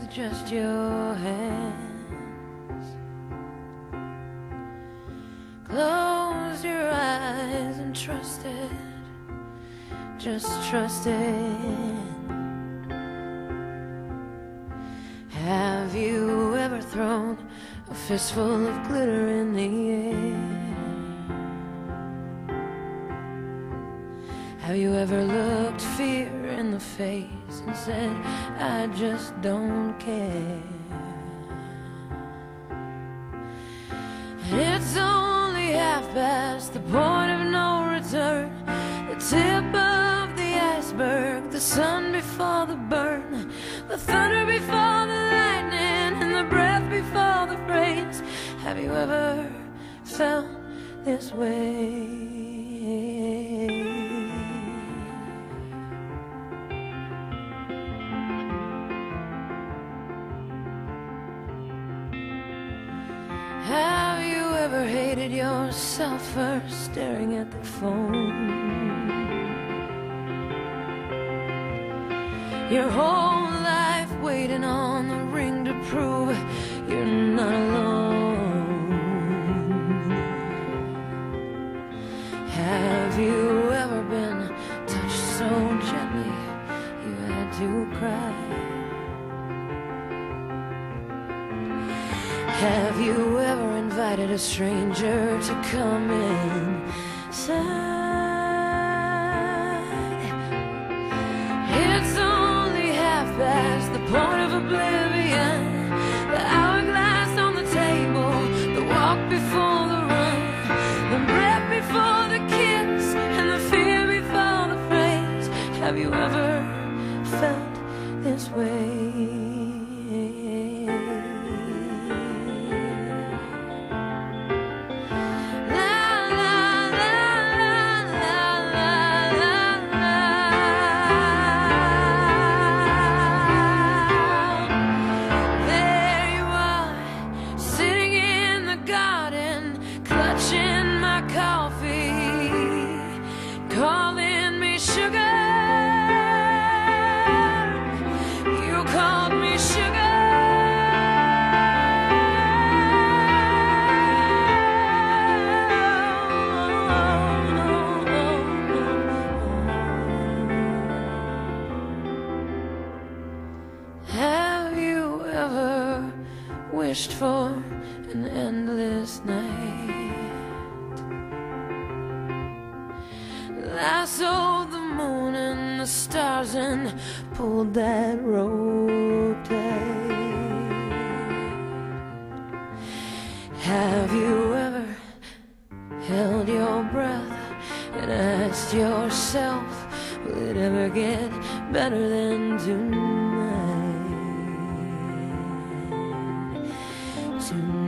just your hands. Close your eyes and trust it, just trust it. Have you ever thrown a fistful of glitter in the air? Have you ever looked fear in the face and said, I just don't care? And it's only half past the point of no return, the tip of the iceberg, the sun before the burn, the thunder before the lightning, and the breath before the phrase. Have you ever felt this way? Have you ever hated yourself for staring at the phone? Your whole life waiting on the ring to prove you're not alone. Have you ever been touched so gently you had to cry? Have you ever invited a stranger to come inside? It's only half past the point of oblivion, the hourglass on the table, the walk before the run, the breath before the kiss, and the fear before the phrase. Have you ever felt this way? Calling me sugar, you called me sugar. Have you ever wished for an endless night? Lassoed the moon and the stars and pulled that rope tight. Have you ever held your breath and asked yourself, will it ever get better than tonight?